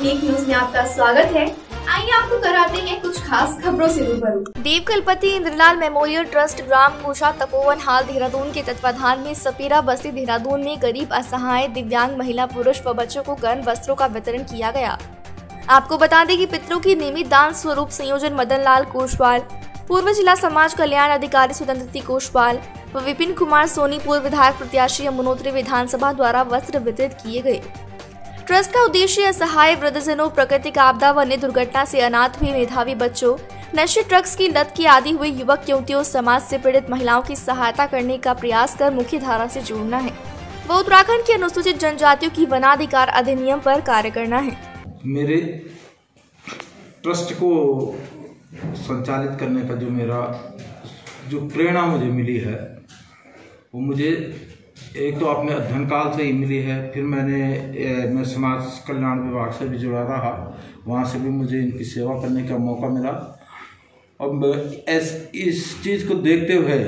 Unique news में आपका स्वागत है। आइए आपको कराते हैं कुछ खास खबरों से रूबरू। देवकलपति इंद्रलाल मेमोरियल ट्रस्ट ग्राम कोशा तपोवन हाल देहरादून के तत्वाधान में सपीरा बस्ती देहरादून में गरीब, असहाय, दिव्यांग महिला, पुरुष व बच्चों को गर्म वस्त्रों का वितरण किया गया। आपको बता दें कि पितरों की नियमित दान स्वरूप संयोजन मदन लाल कोशवाल, पूर्व जिला समाज कल्याण अधिकारी स्वतंत्रती कोशवाल व विपिन कुमार सोनी, पूर्व विधायक प्रत्याशी यमुनोत्री विधानसभा द्वारा वस्त्र वितरित किए गए। ट्रस्ट का उद्देश्य असहाय वृद्धजनों, प्राकृतिक आपदा व अन्य दुर्घटना से अनाथ हुए मेधावी बच्चों, नशे ड्रग्स की लत के आदी हुए युवक युवतियों, समाज से पीड़ित महिलाओं की सहायता करने का प्रयास कर मुख्य धारा से जोड़ना है व उत्तराखंड के अनुसूचित जनजातियों की वनाधिकार अधिनियम पर कार्य करना है। मेरे ट्रस्ट को संचालित करने का जो प्रेरणा मुझे मिली है वो मुझे एक तो अपने अध्ययन काल से ही मिली है। फिर मैं समाज कल्याण विभाग से भी जुड़ा रहा, वहाँ से भी मुझे इनकी सेवा करने का मौका मिला। अब इस चीज़ को देखते हुए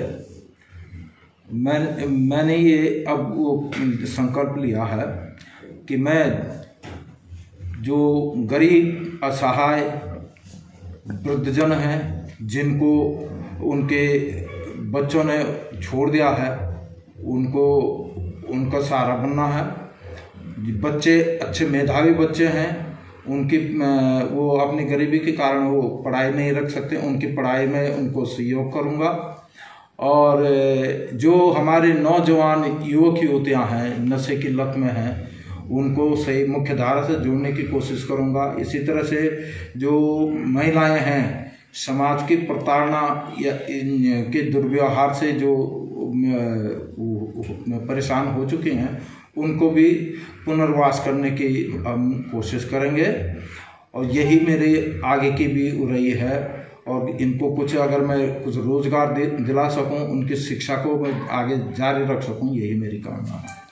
मैंने ये अब वो संकल्प लिया है कि मैं जो गरीब, असहाय वृद्धजन हैं, जिनको उनके बच्चों ने छोड़ दिया है, उनका सहारा बनना है। बच्चे अच्छे मेधावी बच्चे हैं, उनकी वो अपनी गरीबी के कारण वो पढ़ाई नहीं रख सकते, उनकी पढ़ाई में उनको सहयोग करूँगा। और जो हमारे नौजवान युवक युवतियाँ हैं, नशे की लत में हैं, उनको सही मुख्य धारा से जोड़ने की कोशिश करूँगा। इसी तरह से जो महिलाएं हैं, समाज की प्रताड़ना या के दुर्व्यवहार से जो परेशान हो चुके हैं, उनको भी पुनर्वास करने की हम कोशिश करेंगे। और यही मेरे आगे की भी रही है। और इनको कुछ अगर मैं कुछ रोजगार दिला सकूं, उनकी शिक्षा को मैं आगे जारी रख सकूं, यही मेरी कामना है।